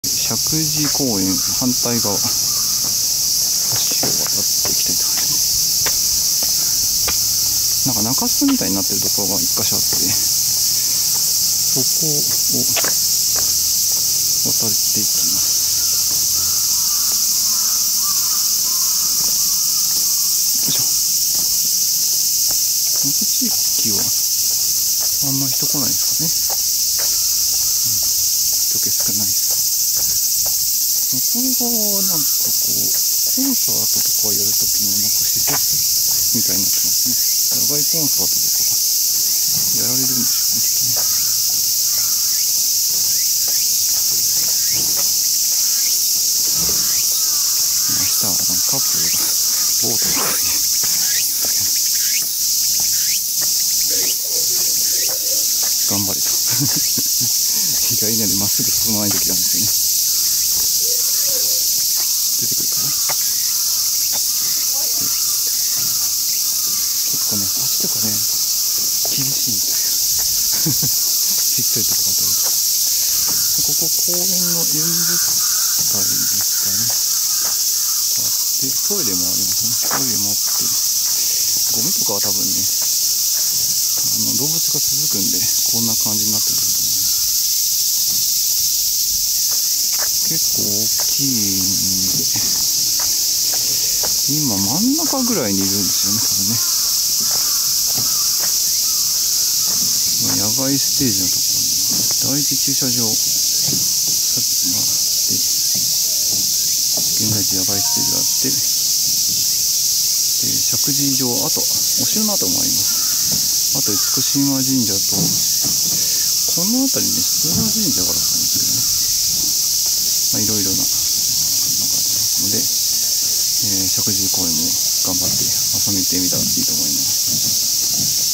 石神井公園反対側、橋を渡っていきたいと思います。なんか中州みたいになってるところが一箇所あって、そこを渡っていきます。よいしょ。この地域はあんまり人来ないですかね。人気少ないです。向こう側はなんかこうコンサートとかやるときのなんか施設みたいになってますね。野外コンサートとかやられるんでしょうね、きっとね。明日はカップルがボートとかにいますけど、頑張れと意外なりまっすぐ進まないときなんですよね。出てくるかな。結構ね、足とかね、厳しいんですよ。ちっちゃいとこ当たると。ここ公園の演舞台ですかね。あって、トイレもありますね。トイレもあって、ゴミとかは多分ね、動物が続くんで、こんな感じになってると思います。結構大きいんで、今真ん中ぐらいにいるんですよね、多分ね。野外ステージのところに第一駐車場があって、現在地野外ステージがあって、で石神井城、あとお城の跡もあります。あと厳島神社と、この辺りに諏訪神社があるんですけどね、いろいろなのがありますので、石神井公園も頑張って遊びに行ってみたらいいと思います。